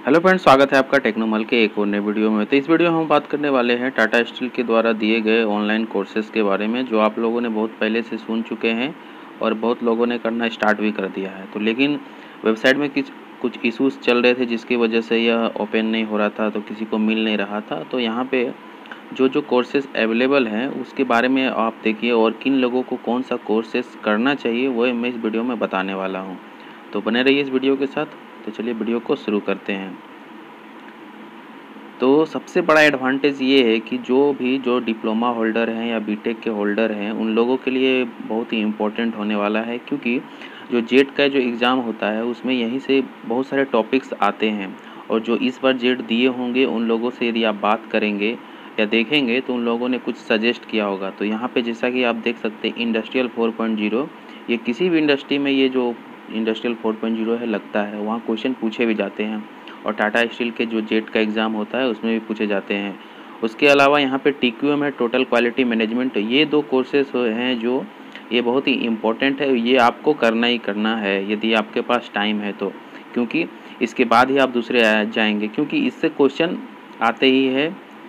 Hello friends, स्वागत है आपका टेक्नो महल के एक और नए वीडियो में। तो इस वीडियो में हम बात करने वाले हैं टाटा स्टील के द्वारा दिए गए ऑनलाइन कोर्सेज़ के बारे में, जो आप लोगों ने बहुत पहले से सुन चुके हैं और बहुत लोगों ने करना स्टार्ट भी कर दिया है। तो लेकिन वेबसाइट में कुछ इश्यूज़ चल रहे थे, जिसकी वजह से यह ओपन नहीं हो रहा था, तो किसी को मिल नहीं रहा था। तो यहाँ पे जो कोर्सेज़ अवेलेबल हैं उसके बारे में आप देखिए, और किन लोगों को कौन सा कोर्सेज़ करना चाहिए वह मैं इस वीडियो में बताने वाला हूँ। तो बने रहिए इस वीडियो के साथ। तो चलिए वीडियो को शुरू करते हैं। तो सबसे बड़ा एडवांटेज ये है कि जो डिप्लोमा होल्डर हैं या बीटेक के होल्डर हैं, उन लोगों के लिए बहुत ही इम्पोर्टेंट होने वाला है, क्योंकि जो जेट का जो एग्ज़ाम होता है उसमें यहीं से बहुत सारे टॉपिक्स आते हैं। और जो इस बार जेट दिए होंगे उन लोगों से यदि आप बात करेंगे या देखेंगे तो उन लोगों ने कुछ सजेस्ट किया होगा। तो यहाँ पे जैसा कि आप देख सकते हैं, इंडस्ट्रियल 4.0, ये किसी भी इंडस्ट्री में ये जो इंडस्ट्रियल 4.0 है लगता है, वहाँ क्वेश्चन पूछे भी जाते हैं। और टाटा स्टील के जो जेट का एग्ज़ाम होता है उसमें भी पूछे जाते हैं। उसके अलावा यहाँ पे TQM है, टोटल क्वालिटी मैनेजमेंट। ये दो कोर्सेज हैं जो ये बहुत ही इम्पोर्टेंट है, ये आपको करना ही करना है यदि आपके पास टाइम है तो, क्योंकि इसके बाद ही आप दूसरे जाएंगे, क्योंकि इससे क्वेश्चन आते ही है।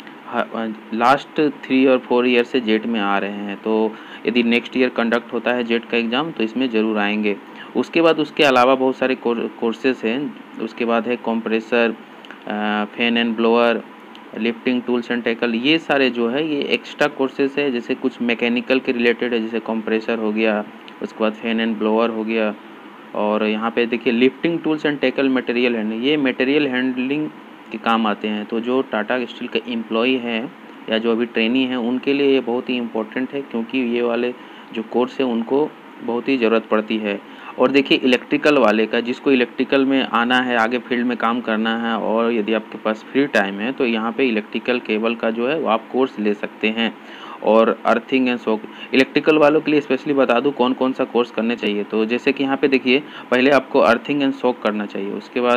लास्ट 3 और 4 ईयर से जेट में आ रहे हैं, तो यदि नेक्स्ट ईयर कंडक्ट होता है जेट का एग्ज़ाम तो इसमें ज़रूर आएंगे। उसके बाद उसके अलावा बहुत सारे कोर्सेज़ हैं। उसके बाद है compressor, fan and blower, lifting tools and tackle. ये सारे जो है ये एक्स्ट्रा कोर्सेज़ है, जैसे कुछ मैकेनिकल के रिलेटेड है, जैसे कंप्रेसर हो गया, उसके बाद फैन एंड ब्लोअर हो गया। और यहाँ पे देखिए lifting tools and tackle material handling, ये मटेरियल हैंडलिंग के काम आते हैं। तो जो टाटा स्टील के एम्प्लॉई हैं या जो अभी ट्रेनी हैं उनके लिए ये बहुत ही इम्पोर्टेंट है, क्योंकि ये वाले जो कोर्स है उनको बहुत ही ज़रूरत पड़ती है। और देखिए इलेक्ट्रिकल वाले का, जिसको इलेक्ट्रिकल में आना है, आगे फील्ड में काम करना है, और यदि आपके पास फ्री टाइम है तो यहाँ पे इलेक्ट्रिकल केबल का जो है वो आप कोर्स ले सकते हैं। और अर्थिंग एंड शॉक, इलेक्ट्रिकल वालों के लिए स्पेशली बता दूं कौन कौन सा कोर्स करने चाहिए। तो जैसे कि यहाँ पे देखिए, पहले आपको अर्थिंग एंड शॉक करना चाहिए,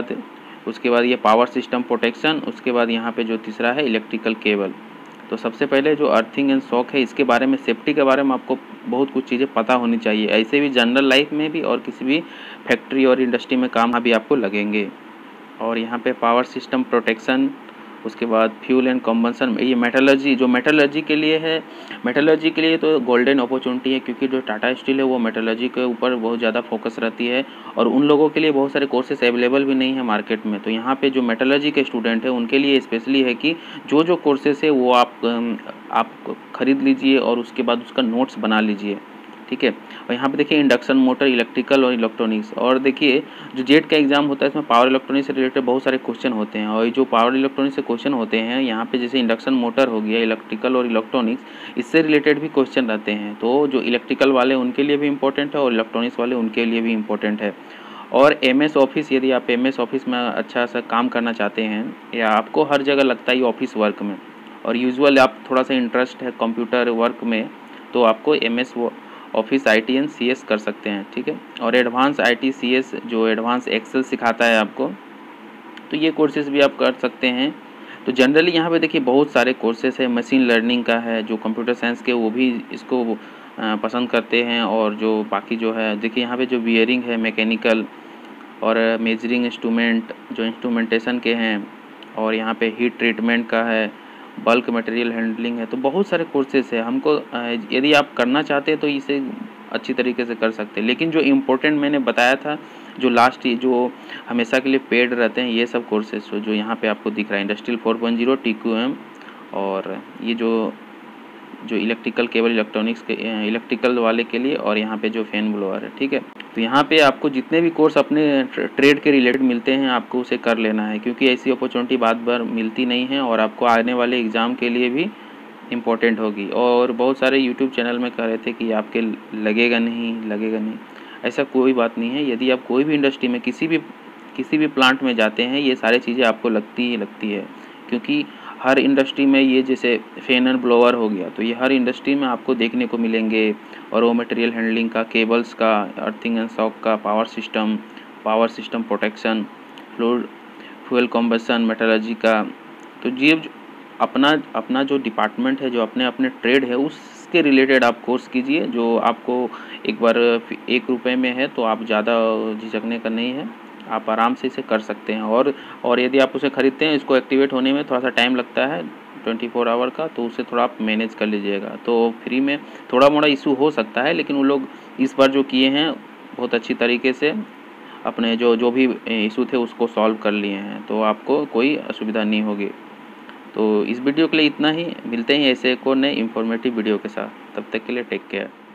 उसके बाद ये पावर सिस्टम प्रोटेक्शन, उसके बाद यहाँ पे जो तीसरा है इलेक्ट्रिकल केबल। तो सबसे पहले जो अर्थिंग एंड शॉक है, इसके बारे में, सेफ्टी के बारे में आपको बहुत कुछ चीज़ें पता होनी चाहिए। ऐसे भी जनरल लाइफ में भी और किसी भी फैक्ट्री और इंडस्ट्री में काम भी आपको लगेंगे। और यहाँ पे पावर सिस्टम प्रोटेक्शन, उसके बाद फ्यूल एंड कम्बंसन, ये मेटलर्जी, जो मेटलर्जी के लिए है, मेटलर्जी के लिए तो गोल्डन अपॉर्चुनिटी है, क्योंकि जो टाटा स्टील है वो मेटलर्जी के ऊपर बहुत ज़्यादा फोकस रहती है। और उन लोगों के लिए बहुत सारे कोर्सेज अवेलेबल भी नहीं है मार्केट में। तो यहाँ पे जो मेटलर्जी के स्टूडेंट है उनके लिए स्पेशली है कि जो कोर्सेज है वो आप खरीद लीजिए और उसके बाद उसका नोट्स बना लीजिए, ठीक है। और यहाँ पे देखिए इंडक्शन मोटर, इलेक्ट्रिकल और इलेक्ट्रॉनिक्स। और देखिए जो जेट का एग्जाम होता है इसमें पावर इलेक्ट्रॉनिक्स से रिलेटेड बहुत सारे क्वेश्चन होते हैं। और जो पावर इलेक्ट्रॉनिक्स से क्वेश्चन होते हैं यहाँ पे, जैसे इंडक्शन मोटर हो गया, इलेक्ट्रिकल और इलेक्ट्रॉनिक्स, इससे रिलेटेड भी क्वेश्चन रहते हैं। तो जो इलेक्ट्रिकल वाले उनके लिए भी इंपॉर्टेंट है और इलेक्ट्रॉनिक्स वाले उनके लिए भी इंपॉर्टेंट है। और MS ऑफिस, यदि आप MS ऑफिस में अच्छा सा काम करना चाहते हैं, या आपको हर जगह लगता है ऑफिस वर्क में, और यूजुअल आप थोड़ा सा इंटरेस्ट है कंप्यूटर वर्क में, तो आपको MS ऑफिस ITN CS कर सकते हैं, ठीक है। और एडवांस IT CS जो एडवांस एक्सेल सिखाता है आपको, तो ये कोर्सेज़ भी आप कर सकते हैं। तो जनरली यहाँ पे देखिए बहुत सारे कोर्सेज़ है। मशीन लर्निंग का है, जो कंप्यूटर साइंस के वो भी इसको पसंद करते हैं। और जो बाकी जो है देखिए यहाँ पे जो बियरिंग है, मैकेनिकल और मेजरिंग इंस्ट्रूमेंट जो इंस्ट्रूमेंटेशन के हैं, और यहाँ पे हीट ट्रीटमेंट का है, बल्क मटेरियल हैंडलिंग है। तो बहुत सारे कोर्सेज़ है। हमको यदि आप करना चाहते हैं तो इसे अच्छी तरीके से कर सकते हैं। लेकिन जो इम्पोर्टेंट मैंने बताया था, जो लास्ट जो हमेशा के लिए पेड रहते हैं, ये सब कोर्सेज जो यहाँ पे आपको दिख रहा है, इंडस्ट्रियल 4.0, TQM, और ये जो इलेक्ट्रिकल केबल इलेक्ट्रॉनिक्स के इलेक्ट्रिकल वाले के लिए, और यहाँ पे जो फैन ब्लोअर है, ठीक है। तो यहाँ पे आपको जितने भी कोर्स अपने ट्रेड के रिलेटेड मिलते हैं आपको उसे कर लेना है, क्योंकि ऐसी अपॉर्चुनिटी बार बार मिलती नहीं है और आपको आने वाले एग्ज़ाम के लिए भी इम्पोर्टेंट होगी। और बहुत सारे यूट्यूब चैनल में कह रहे थे कि आपके लगेगा नहीं, ऐसा कोई बात नहीं है। यदि आप कोई भी इंडस्ट्री में किसी भी प्लांट में जाते हैं, ये सारी चीज़ें आपको लगती है, क्योंकि हर इंडस्ट्री में ये, जैसे फैन एंड ब्लोअर हो गया, तो ये हर इंडस्ट्री में आपको देखने को मिलेंगे। और वो मटेरियल हैंडलिंग का, केबल्स का, अर्थिंग एंड शॉक का, power system protection, fuel combustion, metallurgy का। तो ये अपना जो डिपार्टमेंट है, जो अपने ट्रेड है, उसके रिलेटेड आप कोर्स कीजिए। जो आपको एक बार 1 रुपये में है, तो आप ज़्यादा झिझकने का नहीं है। आप आराम से इसे कर सकते हैं। और यदि आप उसे ख़रीदते हैं, इसको एक्टिवेट होने में थोड़ा सा टाइम लगता है 24 आवर का, तो उसे थोड़ा आप मैनेज कर लीजिएगा। तो फ्री में थोड़ा मोड़ा इशू हो सकता है, लेकिन वो लोग इस बार जो किए हैं बहुत अच्छी तरीके से अपने जो भी इशू थे उसको सॉल्व कर लिए हैं, तो आपको कोई असुविधा नहीं होगी। तो इस वीडियो के लिए इतना ही, मिलते हैं ऐसे एक और नए इन्फॉर्मेटिव वीडियो के साथ। तब तक के लिए टेक केयर।